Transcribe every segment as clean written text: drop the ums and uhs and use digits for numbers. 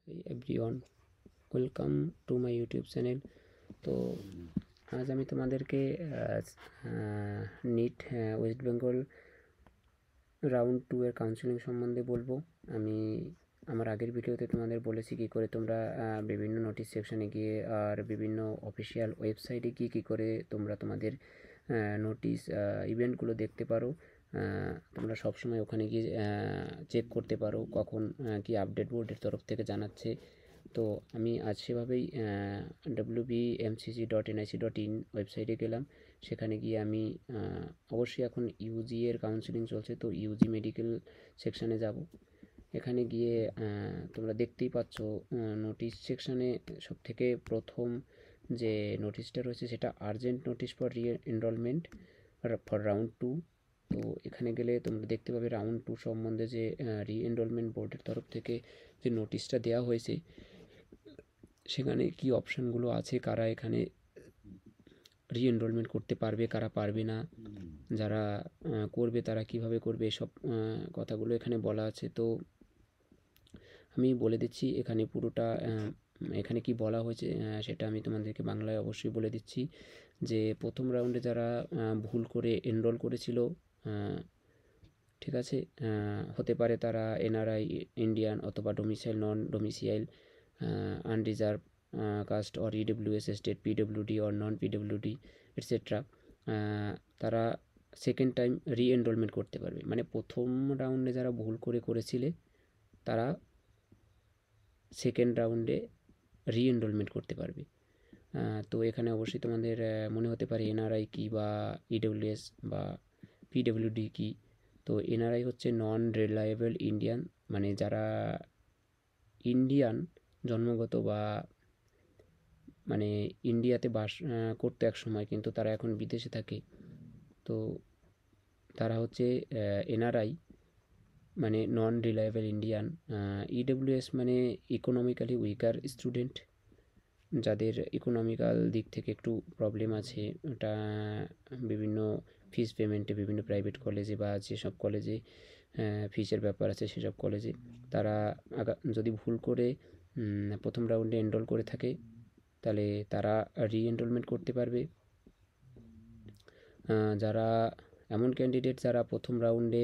Everyone, welcome to my YouTube channel. তো আজ আমি তোমাদেরকে নিট ওয়েস্ট বেঙ্গল রাউন্ড 2 এর কাউন্সেলিং সম্বন্ধে বলবো। আমি আমার আগের ভিডিওতে তোমাদের বলেছি কী করে তোমরা বিভিন্ন নোটিশ সেকশানে গিয়ে আর বিভিন্ন অফিসিয়াল ওয়েবসাইটে গিয়ে কী করে তোমরা তোমাদের নোটিশ ইভেন্টগুলো দেখতে পারো। তোমরা সবসময় ওখানে গিয়ে চেক করতে পারো কখন কি আপডেট বোর্ডের তরফ থেকে জানাচ্ছে। তো আমি আজ সেভাবেই WBMCC.nic.in ওয়েবসাইটে গেলাম। সেখানে গিয়ে আমি অবশ্যই এখন ইউজি এর কাউন্সেলিং চলছে, তো ইউজি মেডিকেল সেকশানে যাব। এখানে গিয়ে তোমরা দেখতেই পাচ্ছ নোটিশ সেকশানে সবথেকে প্রথম যে নোটিশটা রয়েছে সেটা urgent notice for re-enrolment for round 2। তো এখানে গেলে তোমরা দেখতে পাবে রাউন্ড 2 সম্বন্ধে যে রি-এনরোলমেন্ট বোর্ডের তরফ থেকে যে নোটিশটা দেওয়া হয়েছে, সেখানে কি অপশানগুলো আছে, কারা এখানে রি-এনরোলমেন্ট করতে পারবে, কারা পারবে না, যারা করবে তারা কিভাবে করবে, এসব কথাগুলো এখানে বলা আছে। তো আমি বলে দিচ্ছি এখানে পুরোটা এখানে কি বলা হয়েছে সেটা আমি তোমাদেরকে বাংলায় অবশ্যই বলে দিচ্ছি। যে প্রথম রাউন্ডে যারা ভুল করে এনরোল করেছিল, ঠিক আছে, হতে পারে তারা এনআরআই, ইন্ডিয়ান অথবা domicile, non domicile, unreserved caste or EWS state, PWD or non PWD etcetera, তারা সেকেন্ড টাইম রি-এনরোলমেন্ট করতে পারবে। মানে প্রথম রাউন্ডে যারা ভুল করেছিলে তারা সেকেন্ড রাউন্ডে রি-এনরোলমেন্ট করতে পারবে। তো এখানে অবশ্যই তোমাদের মনে হতে পারে এনআরআই কী বা ইডব্লিউএস বা পিডব্লিউডি কী। তো এনআরআই হচ্ছে নন রিলায়েবল ইন্ডিয়ান, মানে যারা ইন্ডিয়ান জন্মগত বা মানে ইন্ডিয়াতে বাস করতো এক সময়, কিন্তু তারা এখন বিদেশে থাকে, তো তারা হচ্ছে এনআরআই, মানে নন রিলায়েবল ইন্ডিয়ান। ইডব্লিউএস মানে ইকোনমিক্যালি উইকার স্টুডেন্ট, যাদের ইকোনমিক্যাল দিক থেকে একটু প্রবলেম আছে, ওটা বিভিন্ন ফিস পেমেন্টে বিভিন্ন প্রাইভেট কলেজে বা যেসব কলেজে ফিসের ব্যাপার আছে সেসব কলেজে তারা যদি ভুল করে প্রথম রাউন্ডে এনরোল করে থাকে তাহলে তারা রি-এনরোলমেন্ট করতে পারবে। যারা এমন ক্যান্ডিডেট যারা প্রথম রাউন্ডে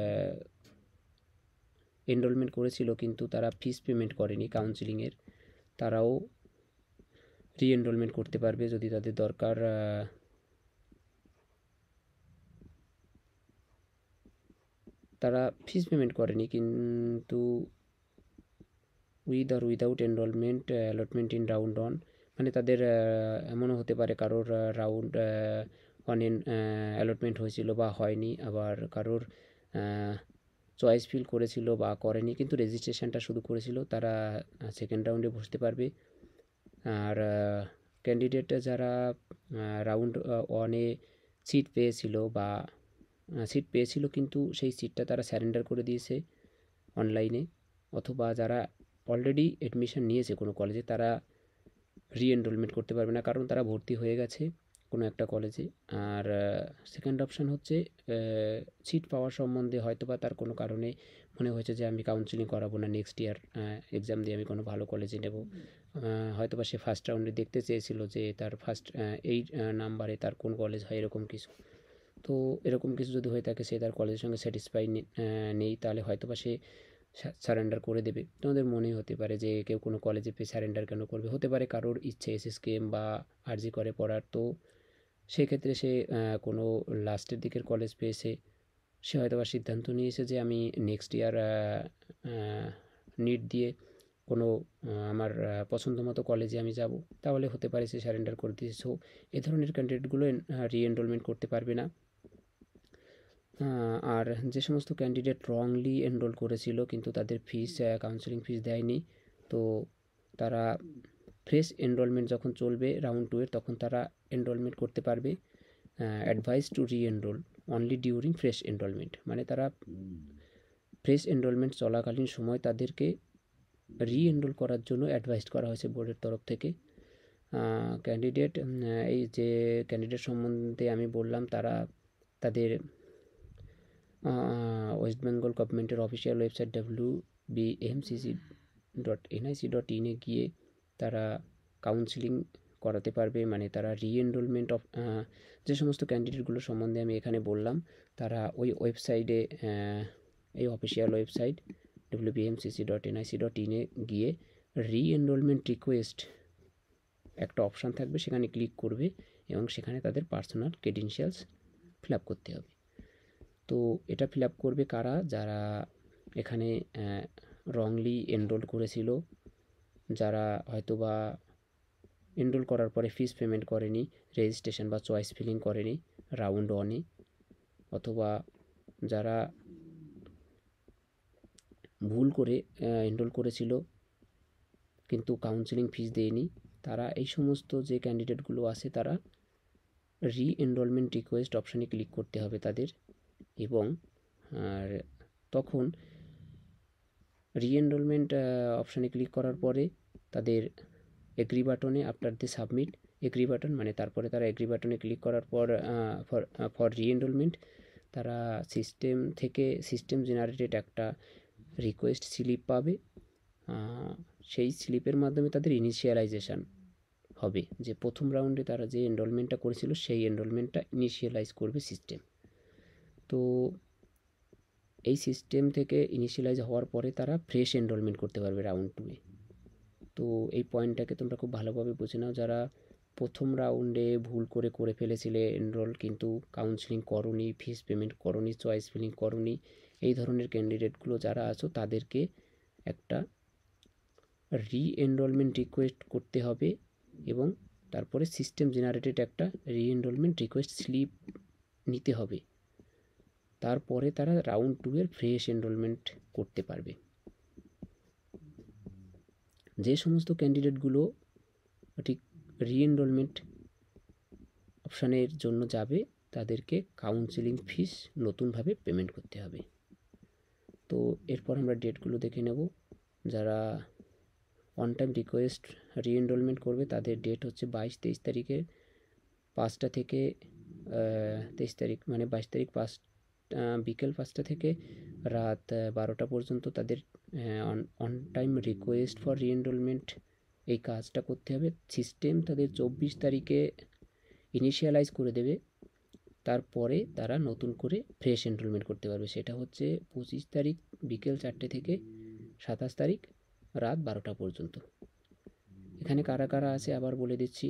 এনরোলমেন্ট করেছিল কিন্তু তারা ফিস পেমেন্ট করেনি কাউন্সেলিংয়ের, তারাও রি-এনরোলমেন্ট করতে পারবে যদি তাদের দরকার। তারা ফিস পেমেন্ট করেনি কিন্তু উইথ আর without enrolment allotment in round 1, মানে তাদের এমনও হতে পারে কারোর রাউন্ড 1 অ্যালটমেন্ট হয়েছিল বা হয়নি, আবার কারোর চয়েস ফিল করেছিল বা করেনি কিন্তু রেজিস্ট্রেশনটা শুধু করেছিল, তারা সেকেন্ড রাউন্ডে বসতে পারবে। আর ক্যান্ডিডেট যারা রাউন্ড 1-এ সিট পেয়েছিল কিন্তু সেই সিটটা তারা স্যারেন্ডার করে দিয়েছে অনলাইনে, অথবা যারা অলরেডি অ্যাডমিশন নিয়েছে কোনো কলেজে, তারা রি-এনরোলমেন্ট করতে পারবে না কারণ তারা ভর্তি হয়ে গেছে কোনো একটা কলেজে। আর সেকেন্ড অপশান হচ্ছে সিট পাওয়ার সম্বন্ধে হয়তো বা তার কোনো কারণে মনে হয়েছে যে আমি কাউন্সেলিং করাবো না, নেক্সট ইয়ার এক্সাম দিয়ে আমি কোনো ভালো কলেজে নেব। হয়তো বা সে ফার্স্ট রাউন্ডে দেখতে চেয়েছিল যে তার ফার্স্ট এই নাম্বারে তার কোন কলেজ হয়, এরকম কিছু। তো এরকম কিছু যদি হয়ে থাকে, সে তার কলেজের সঙ্গে স্যাটিসফাই নেই, তাহলে হয়তো বা সে সারেন্ডার করে দেবে। তোমাদের মনেই হতে পারে যে কেউ কোনো কলেজে পেয়ে সারেন্ডার কেন করবে, হতে পারে কারোর ইচ্ছে এসএসকেএম বা আরজি করে পড়ার, তো সেক্ষেত্রে সে কোনো লাস্টের দিকের কলেজ পেয়েছে, সে হয়তো বা সিদ্ধান্ত নিয়েছে যে আমি নেক্সট ইয়ার নিট দিয়ে কোনো আমার পছন্দ মতো কলেজে আমি যাব, তাহলে হতে পারে সে সারেন্ডার করে দিয়েছে। সো এ ধরনের ক্যান্ডিডেটগুলো রি-এনরোলমেন্ট করতে পারবে না। আর যে সমস্ত ক্যান্ডিডেট রংলি এনরোল করেছিল কিন্তু তাদের ফিস কাউন্সেলিং ফিস দেয়নি, তো তারা ফ্রেশ এনরোলমেন্ট যখন চলবে রাউন্ড 2 এর, তখন তারা এনরোলমেন্ট করতে পারবে। Advice to re-enrol only during fresh enrolment, মানে তারা ফ্রেশ এনরোলমেন্ট চলাকালীন সময় তাদেরকে রি-এনরোল করার জন্য অ্যাডভাইস করা হয়েছে বোর্ডের তরফ থেকে। ক্যান্ডিডেট এই যে ক্যান্ডিডেট সম্বন্ধে আমি বললাম, তারা তাদের ওয়েস্ট বেঙ্গল গভর্নমেন্টের অফিসিয়াল ওয়েবসাইট WBMCC wbmcc.nic.in গিয়ে তারা কাউন্সেলিং করাতে পারবে, মানে তারা রিএনরোলমেন্ট অফ যে সমস্ত ক্যান্ডিডেটগুলো সম্বন্ধে আমি এখানে বললাম, তারা ওই ওয়েবসাইটে, এই অফিসিয়াল ওয়েবসাইট wbmcc.nic.in গিয়ে রিএনরোলমেন্ট রিকোয়েস্ট একটা অপশান থাকবে, সেখানে ক্লিক করবে এবং সেখানে তাদের পার্সোনাল ক্রেডেনশিয়ালস ফিল আপ করতে হবে। তো এটা ফিল আপ করবে কারা? যারা এখানে রংলি এনরোল করেছিল, যারা হয়তোবা এনরোল করার পরে ফিস পেমেন্ট করেনি, রেজিস্ট্রেশন বা চয়েস ফিলিং করেনি রাউন্ড 1-এ, অথবা যারা ভুল করে এনরোল করেছিল কিন্তু কাউন্সেলিং ফিস দেয়নি, তারা এই সমস্ত যে ক্যান্ডিডেটগুলো আছে তারা রি-এনরোলমেন্ট রিকোয়েস্ট অপশানে ক্লিক করতে হবে তাদের, এবং তখন রি-এনরোলমেন্ট অপশানে ক্লিক করার পরে তাদের এগ্রি বাটনে after the submit agree button, মানে তারপরে তারা এগ্রি বাটনে ক্লিক করার পর ফর রি-এনরোলমেন্ট তারা সিস্টেম জেনারেটেড একটা রিকোয়েস্ট স্লিপ পাবে। সেই স্লিপের মাধ্যমে তাদের ইনিশিয়ালাইজেশান হবে, যে প্রথম রাউন্ডে তারা যে এনরোলমেন্টটা করেছিল সেই এনরোলমেন্টটা ইনিশিয়ালাইজ করবে সিস্টেম। তো এই সিস্টেম থেকে ইনিশিয়ালাইজ হওয়ার পরে তারা ফ্রেশ এনরোলমেন্ট করতে পারবে রাউন্ড 2-এ। তো এই পয়েন্টটাকে তোমরা খুব ভালোভাবে বুঝে নাও, যারা প্রথম রাউন্ডে ভুল করে ফেলেছিলে এনরোল, কিন্তু কাউন্সেলিং করোনি, ফিস পেমেন্ট করোনি, চয়েস ফিলিং করোনি, এই ধরনের ক্যান্ডিডেটগুলো যারা আছো তাদেরকে একটা রি-এনরোলমেন্ট রিকোয়েস্ট করতে হবে এবং তারপরে সিস্টেম জেনারেটেড একটা রি-এনরোলমেন্ট রিকোয়েস্ট স্লিপ নিতে হবে। তারপরে তারা রাউন্ড 2-এর ফ্রেশ এনরোলমেন্ট করতে পারবে। যে সমস্ত ক্যান্ডিডেটগুলো ঠিক রি-এনরোলমেন্ট অপশানের জন্য যাবে তাদেরকে কাউন্সেলিং ফিস নতুনভাবে পেমেন্ট করতে হবে। তো এরপর আমরা ডেটগুলো দেখে নেব। যারা অন টাইম রিকোয়েস্ট রি-এনরোলমেন্ট করবে তাদের ডেট হচ্ছে 22-23 তারিখে 5টা থেকে 23 তারিখ মানে 22 তারিখ বিকেল 5টা থেকে রাত 12টা পর্যন্ত তাদের on time request for re-enrolment এই কাজটা করতে হবে। সিস্টেম তাদের 24 তারিখে ইনিশিয়ালাইজ করে দেবে, তারপরে তারা নতুন করে ফ্রেশ এনরোলমেন্ট করতে পারবে। সেটা হচ্ছে 25 তারিখ বিকেল 4টে থেকে 27 তারিখ রাত 12টা পর্যন্ত। এখানে কারা কারা আছে আবার বলে দিচ্ছি।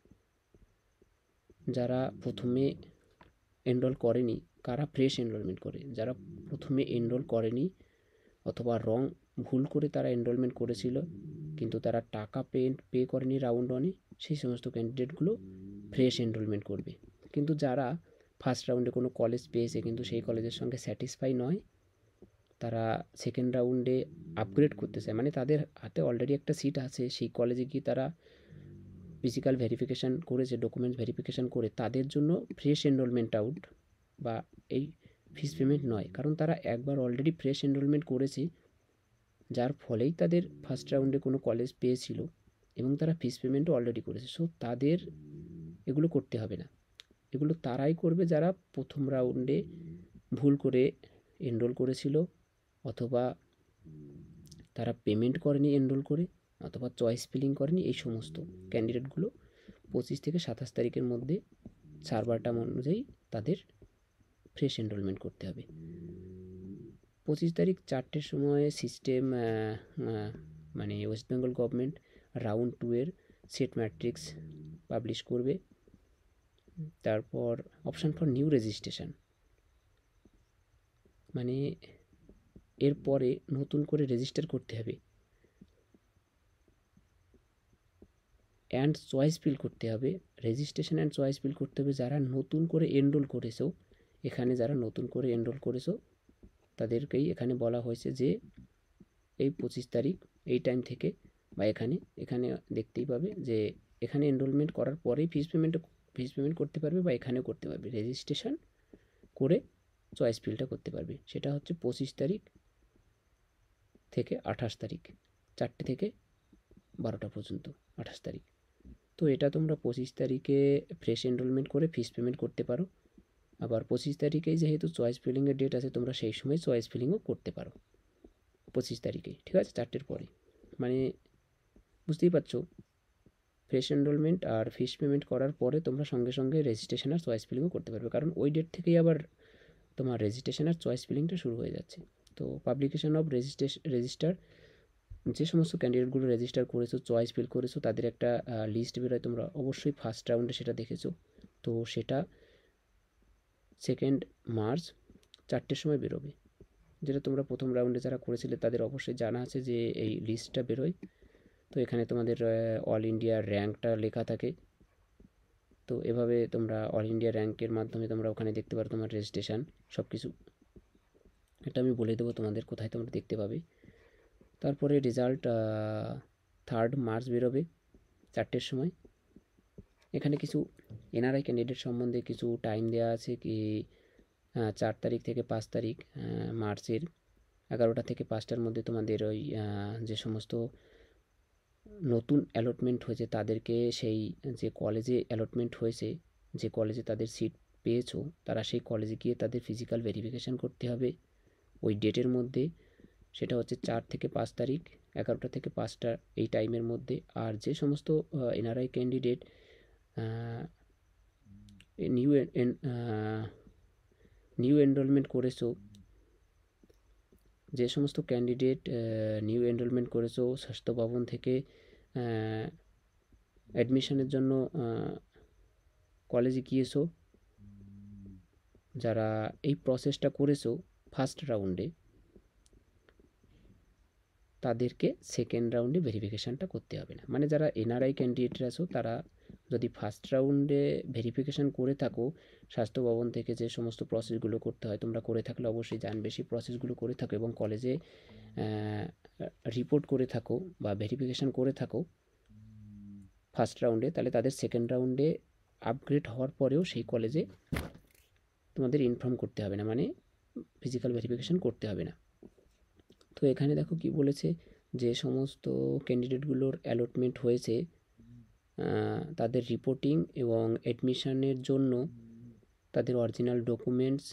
যারা প্রথমে এনরোল করেনি, কারা ফ্রেশ এনরোলমেন্ট করে, যারা প্রথমে এনরোল করেনি অথবা ভুল করে তারা এনরোলমেন্ট করেছিল কিন্তু তারা টাকা পে করেনি রাউন্ড 1-এ, সেই সমস্ত ক্যান্ডিডেটগুলো ফ্রেশ এনরোলমেন্ট করবে। কিন্তু যারা ফার্স্ট রাউন্ডে কোনো কলেজ পেয়েছে কিন্তু সেই কলেজের সঙ্গে স্যাটিসফাই নয়, তারা সেকেন্ড রাউন্ডে আপগ্রেড করতে চায়, মানে তাদের হাতে অলরেডি একটা সিট আছে, সেই কলেজে গিয়ে তারা ফিজিক্যাল ভেরিফিকেশান করেছে, ডকুমেন্ট ভেরিফিকেশান করে, তাদের জন্য ফ্রেশ এনরোলমেন্ট আউট বা এই ফিস পেমেন্ট নয়, কারণ তারা একবার অলরেডি ফ্রেশ এনরোলমেন্ট করেছে, যার ফলেই তাদের ফার্স্ট রাউন্ডে কোনো কলেজ পেয়েছিল এবং তারা ফিস পেমেন্টও অলরেডি করেছে। সো তাদের এগুলো করতে হবে না, এগুলো তারাই করবে যারা প্রথম রাউন্ডে ভুল করে এনরোল করেছিল, অথবা তারা পেমেন্ট করেনি এনরোল করে, অথবা চয়েস ফিলিং করেনি। এই সমস্ত ক্যান্ডিডেটগুলো 25 থেকে 27 তারিখের মধ্যে সার্ভার টার্ম অনুযায়ী তাদের ফ্রেশ এনরোলমেন্ট করতে হবে। 25 তারিখ 4টের সময় সিস্টেম মানে ওয়েস্ট বেঙ্গল গভর্নমেন্ট রাউন্ড 2-এর সেট ম্যাট্রিক্স পাবলিশ করবে। তারপর অপশান ফর নিউ রেজিস্ট্রেশন, মানে এরপরে নতুন করে রেজিস্টার করতে হবে অ্যান্ড চয়েস ফিল করতে হবে। রেজিস্ট্রেশন অ্যান্ড চয়েস ফিল করতে হবে যারা নতুন করে এনরোল করেছো। এখানে যারা নতুন করে এনরোল করেছো তাদেরকেই এখানে বলা হয়েছে যে এই 25 তারিখ এই টাইম থেকে, বা এখানে দেখতেই পাবে যে এখানে এনরোলমেন্ট করার পরেই ফিস পেমেন্ট করতে পারবে, বা এখানেও করতে পারবে, রেজিস্ট্রেশন করে চয়েস ফিলটা করতে পারবে। সেটা হচ্ছে 25 তারিখ থেকে 28 তারিখ 4টে থেকে 12টা পর্যন্ত 28 তারিখ। তো এটা তোমরা 25 তারিখে ফ্রেশ এনরোলমেন্ট করে ফিস পেমেন্ট করতে পারো, আবার 25 তারিখেই যেহেতু চয়েস ফিলিংয়ের ডেট আছে তোমরা সেই সময় চয়েস ফিলিংও করতে পারো 25 তারিখে, ঠিক আছে, 4টের পরে। মানে বুঝতেই পারছো, ফ্রেশ এনরোলমেন্ট আর ফিস পেমেন্ট করার পরে তোমরা সঙ্গে সঙ্গে রেজিস্ট্রেশন আর চয়েস ফিলিংও করতে পারবে, কারণ ওই ডেট থেকেই আবার তোমার রেজিস্ট্রেশন আর চয়েস ফিলিংটা শুরু হয়ে যাচ্ছে। তো পাবলিকেশন অফ রেজিস্টার, যে সমস্ত ক্যান্ডিডেটগুলো রেজিস্টার করেছো, চয়েস ফিল করেছো, তাদের একটা লিস্ট বেরোয়, তোমরা অবশ্যই ফার্স্ট রাউন্ডে সেটা দেখেছো। তো সেটা 2 মার্চ 4টের সময় বেরোবে, যেটা তোমরা প্রথম রাউন্ডে যারা করেছিলে তাদের অবশ্যই জানা আছে যে এই লিস্টটা বেরোয়। তো এখানে তোমাদের অল ইন্ডিয়ার র্যাঙ্কটা লেখা থাকে। তো এভাবে তোমরা অল ইন্ডিয়া র্যাঙ্কের মাধ্যমে তোমরা ওখানে দেখতে পারো তোমার রেজিস্ট্রেশন সব কিছু। এটা আমি বলে দেবো তোমাদের কোথায় তোমরা দেখতে পাবে। তারপরে রেজাল্ট 3 মার্চ বেরোবে 4টের সময়। এখানে কিছু এনআরআই ক্যান্ডিডেট সম্বন্ধে কিছু টাইম দেওয়া আছে কি 4 তারিখ থেকে 5 তারিখ মার্চের 11টা থেকে 5টার মধ্যে তোমাদের ওই যে সমস্ত নতুন অ্যালটমেন্ট হয়েছে তাদেরকে সেই যে কলেজে অ্যালটমেন্ট হয়েছে, যে কলেজে তাদের সিট পেয়েছো, তারা সেই কলেজে গিয়ে তাদের ফিজিক্যাল ভেরিফিকেশান করতে হবে ওই ডেটের মধ্যে। সেটা হচ্ছে 4 থেকে 5 তারিখ 11টা থেকে 5টা এই টাইমের মধ্যে। আর যে সমস্ত NRI candidate new new enrolment করেছো, যে সমস্ত ক্যান্ডিডেট নিউ এনরোলমেন্ট করেছো স্বাস্থ্য ভবন থেকে অ্যাডমিশনের জন্য কলেজে গিয়েছো, যারা এই প্রসেসটা করেছো ফার্স্ট রাউন্ডে, তাদেরকে সেকেন্ড রাউন্ডে ভেরিফিকেশানটা করতে হবে না। মানে যারা এনআরআই ক্যান্ডিডেট আছো তারা যদি ফার্স্ট রাউন্ডে ভেরিফিকেশান করে থাকো, স্বাস্থ্য ভবন থেকে যে সমস্ত প্রসেসগুলো করতে হয় তোমরা করে থাকলে অবশ্যই জানবে, সেই প্রসেসগুলো করে থাকো এবং কলেজে রিপোর্ট করে থাকো বা ভেরিফিকেশান করে থাকো ফার্স্ট রাউন্ডে, তাহলে তাদের সেকেন্ড রাউন্ডে আপগ্রেড হওয়ার পরেও সেই কলেজে তোমাদের ইনফর্ম করতে হবে না, মানে ফিজিক্যাল ভেরিফিকেশান করতে হবে না। তো এখানে দেখো কি বলেছে, যে সমস্ত ক্যান্ডিডেটগুলোর অ্যালটমেন্ট হয়েছে তাদের রিপোর্টিং এবং অ্যাডমিশনের জন্য তাদের অরিজিনাল ডকুমেন্টস,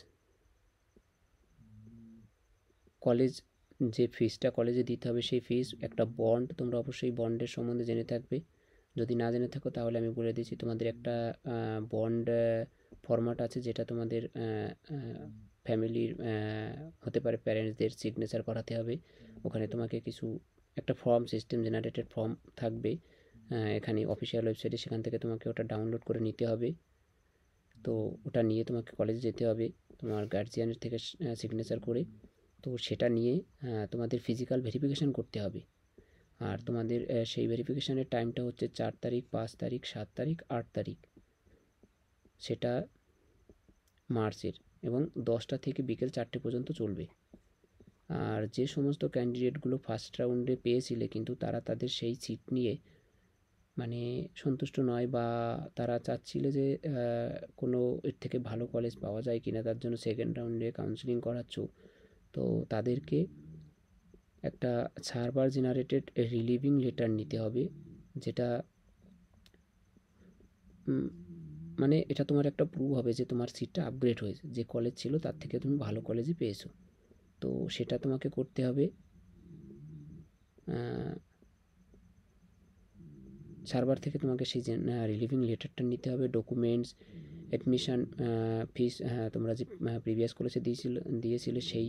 কলেজ যে ফিসটা কলেজে দিতে হবে সেই ফিস, একটা বন্ড, তোমরা অবশ্যই বন্ডের সম্বন্ধে জেনে থাকবে। যদি না জেনে থাকো তাহলে আমি বলে দিচ্ছি, তোমাদের একটা বন্ড ফরম্যাট আছে যেটা তোমাদের ফ্যামিলির হতে পারে প্যারেন্টসদের সিগনেচার করাতে হবে। ওখানে তোমাকে কিছু একটা ফর্ম, সিস্টেম জেনারেটেড ফর্ম থাকবে এখানে অফিসিয়াল ওয়েবসাইটে, সেখান থেকে তোমাকে ওটা ডাউনলোড করে নিতে হবে। তো ওটা নিয়ে তোমাকে কলেজে যেতে হবে তোমার গার্জিয়ানের থেকে সিগনেচার করে। তো সেটা নিয়ে তোমাদের ফিজিক্যাল ভেরিফিকেশান করতে হবে। আর তোমাদের সেই ভেরিফিকেশানের টাইমটা হচ্ছে 4 তারিখ, 5 তারিখ, 7 তারিখ, 8 তারিখ, সেটা মার্চের, এবং 10টা থেকে বিকেল 4টে পর্যন্ত চলবে। আর যে সমস্ত ক্যান্ডিডেটগুলো ফার্স্ট রাউন্ডে পেয়েছিলে কিন্তু তারা তাদের সেই সিট নিয়ে মানে সন্তুষ্ট নয়, বা তারা চাচ্ছিলে যে কোনো এর থেকে ভালো কলেজ পাওয়া যায় কিনা, তার জন্য সেকেন্ড রাউন্ডে কাউন্সেলিং করাচ্ছ, তো তাদেরকে একটা সার্ভার জেনারেটেড রিলিভিং লেটার নিতে হবে, যেটা মানে এটা তোমার একটা প্রুভ হবে যে তোমার সিটটা আপগ্রেড হয়েছে, যে কলেজ ছিল তার থেকে তুমি ভালো কলেজে পেয়েছো। তো সেটা তোমাকে করতে হবে। সার্ভার থেকে তোমাকে সেই রিলিভিং লেটারটা নিতে হবে, ডকুমেন্টস, অ্যাডমিশান ফিস, তোমরা যে প্রিভিয়াস কলেজে দিয়েছিলে সেই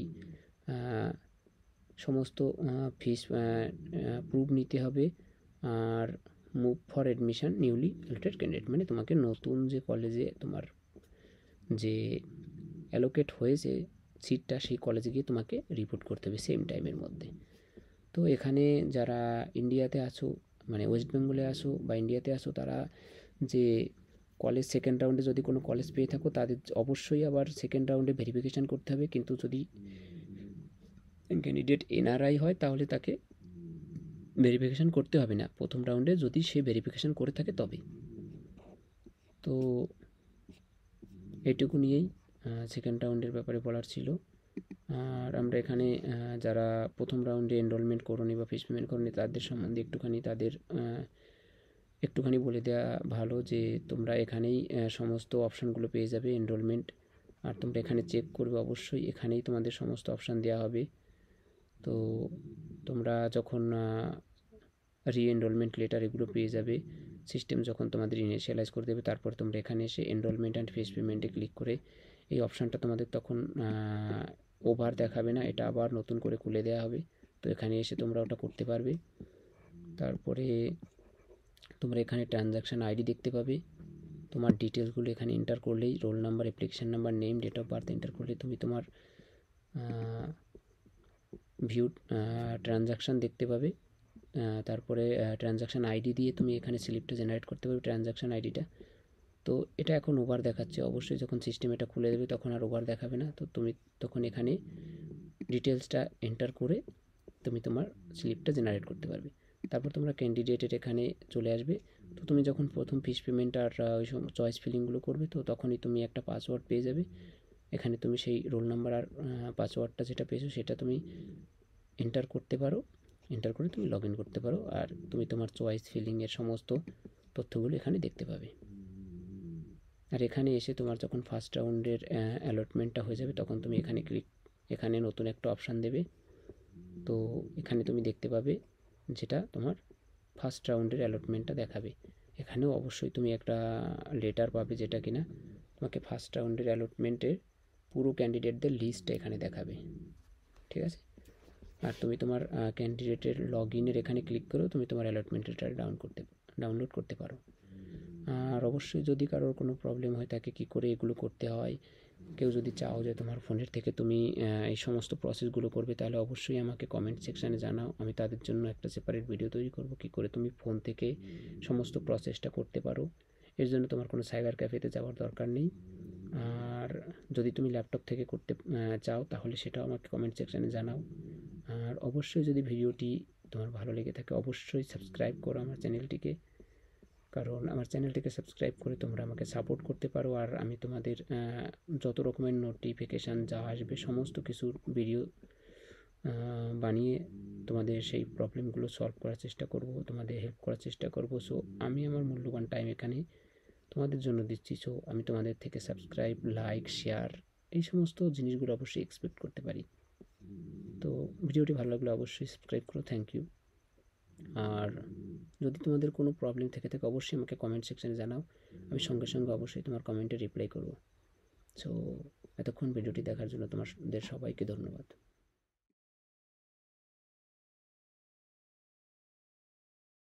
সমস্ত ফিস প্রুফ নিতে হবে। আর move for admission newly elected candidate, মানে তোমাকে নতুন যে কলেজে তোমার যে অ্যালোকেট হয়েছে সিটটা সেই কলেজে গিয়ে তোমাকে রিপোর্ট করতে হবে সেম টাইমের মধ্যে। তো এখানে যারা ইন্ডিয়াতে আছো, মানে ওয়েস্ট বেঙ্গলে আসো বা ইন্ডিয়াতে আসো, তারা যে কলেজ সেকেন্ড রাউন্ডে যদি কোনো কলেজ পেয়ে থাকো তাদের অবশ্যই আবার সেকেন্ড রাউন্ডে ভেরিফিকেশান করতে হবে। কিন্তু যদি ক্যান্ডিডেট এনআরআই হয় তাহলে তাকে ভেরিফিকেশান করতে হবে না প্রথম রাউন্ডে, যদি সে ভেরিফিকেশান করে থাকে তবে। তো এইটুকু নিয়েই সেকেন্ড রাউন্ডের ব্যাপারে বলার ছিল। আর আমরা এখানে যারা প্রথম রাউন্ডে এনরোলমেন্ট করোনি বা ফিস পেমেন্ট করোনি তাদের সম্বন্ধে একটুখানি বলে দেওয়া ভালো, যে তোমরা এখানেই সমস্ত অপশানগুলো পেয়ে যাবে এনরোলমেন্ট। আর তোমরা এখানে চেক করবে অবশ্যই, এখানেই তোমাদের সমস্ত অপশান দেওয়া হবে। তো তোমরা যখন রি-এনরোলমেন্ট লেটার এগুলো পেয়ে যাবে সিস্টেম যখন তোমাদের ইনিশিয়ালাইজ করে দেবে। তারপর তোমরা এখানে এসে এনরোলমেন্ট অ্যান্ড ফিস পেমেন্টে ক্লিক করে এই অপশানটা তোমাদের তখন ওভার দেখাবে না, এটা আবার নতুন করে খুলে দেওয়া হবে। তো এখানে এসে তোমরা ওটা করতে পারবে। তারপরে তোমরা এখানে ট্রানজ্যাকশান আইডি দেখতে পাবে। তোমার ডিটেলসগুলো এখানে এন্টার করলেই, roll number, application number, name, date of birth enter করলে তুমি তোমার ভিউ ট্রানজ্যাকশান দেখতে পাবে। তারপরে ট্রানজ্যাকশান আইডি দিয়ে তুমি এখানে স্লিপটা জেনারেট করতে পারবে, ট্রানজ্যাকশান আইডিটা। তো এটা এখন ওভার দেখাচ্ছে, অবশ্যই যখন সিস্টেম এটা খুলে দেবে তখন আর ওভার দেখাবে না। তো তুমি তখন এখানে ডিটেলসটা এন্টার করে তুমি তোমার স্লিপটা জেনারেট করতে পারবে। তারপর তোমরা ক্যান্ডিডেটের এখানে চলে আসবে। তো তুমি যখন প্রথম ফিস পেমেন্ট আর ওই সব চয়েস ফিলিংগুলো করবে, তো তখনই তুমি একটা পাসওয়ার্ড পেয়ে যাবে। এখানে তুমি সেই রোল নাম্বার আর পাসওয়ার্ডটা যেটা পেয়েছো সেটা তুমি এন্টার করতে পারো, এন্টার করে তুমি লগ ইন করতে পারো। আর তুমি তোমার চয়েস ফিলিংয়ের সমস্ত তথ্যগুলো এখানে দেখতে পাবে। আর এখানে এসে তোমার যখন ফার্স্ট রাউন্ডের অ্যালটমেন্টটা হয়ে যাবে তখন তুমি এখানে এখানে নতুন একটা অপশান দেবে। তো এখানে তুমি দেখতে পাবে যেটা তোমার ফার্স্ট রাউন্ডের অ্যালটমেন্টটা দেখাবে। এখানেও অবশ্যই তুমি একটা লেটার পাবে যেটা কিনা তোমাকে ফার্স্ট রাউন্ডের অ্যালটমেন্টের পুরো ক্যান্ডিডেটদের লিস্টটা এখানে দেখাবে, ঠিক আছে। আর তুমি তোমার ক্যান্ডিডেটের লগ ইনের এখানে ক্লিক করেও তুমি তোমার অ্যালটমেন্ট লেটার ডাউনলোড করতে পারো। আর অবশ্যই যদি কারোর কোনো প্রবলেম হয় থাকে কী করে এগুলো করতে হয়, কেউ যদি চাও যে তোমার ফোনের থেকে তুমি এই সমস্ত প্রসেসগুলো করবে, তাহলে অবশ্যই আমাকে কমেন্ট সেকশানে জানাও। আমি তাদের জন্য একটা সেপারেট ভিডিও তৈরি করব কী করে তুমি ফোন থেকে সমস্ত প্রসেসটা করতে পারো। এর জন্য তোমার কোনো সাইবার ক্যাফেতে যাওয়ার দরকার নেই। আর যদি তুমি ল্যাপটপ থেকে করতে চাও তাহলে সেটাও আমাকে কমেন্ট সেকশানে জানাও। আর অবশ্যই যদি ভিডিওটি তোমার ভালো লেগে থাকে অবশ্যই সাবস্ক্রাইব করো আমার চ্যানেলটিকে, কারণ আমার চ্যানেলটিকে সাবস্ক্রাইব করে তোমরা আমাকে সাপোর্ট করতে পারো। আর আমি তোমাদের যত রকমের নোটিফিকেশান যা আসবে সমস্ত কিছুর ভিডিও বানিয়ে তোমাদের সেই প্রবলেমগুলো সলভ করার চেষ্টা করব, তোমাদের হেল্প করার চেষ্টা করব। সো আমি আমার মূল্যবান টাইম এখানে তোমাদের জন্য দিচ্ছি। সো আমি তোমাদের থেকে সাবস্ক্রাইব, লাইক, শেয়ার এই সমস্ত জিনিসগুলো অবশ্যই এক্সপেক্ট করতে পারি। তো ভিডিওটি ভালো লাগলে অবশ্যই সাবস্ক্রাইব করো। Thank you. আর যদি তোমাদের কোনো প্রবলেম থেকে থাকে অবশ্যই আমাকে কমেন্ট সেকশানে জানাও, আমি সঙ্গে সঙ্গে অবশ্যই তোমার কমেন্টে রিপ্লাই করব। সো এতক্ষণ ভিডিওটি দেখার জন্য তোমাদের সবাইকে ধন্যবাদ।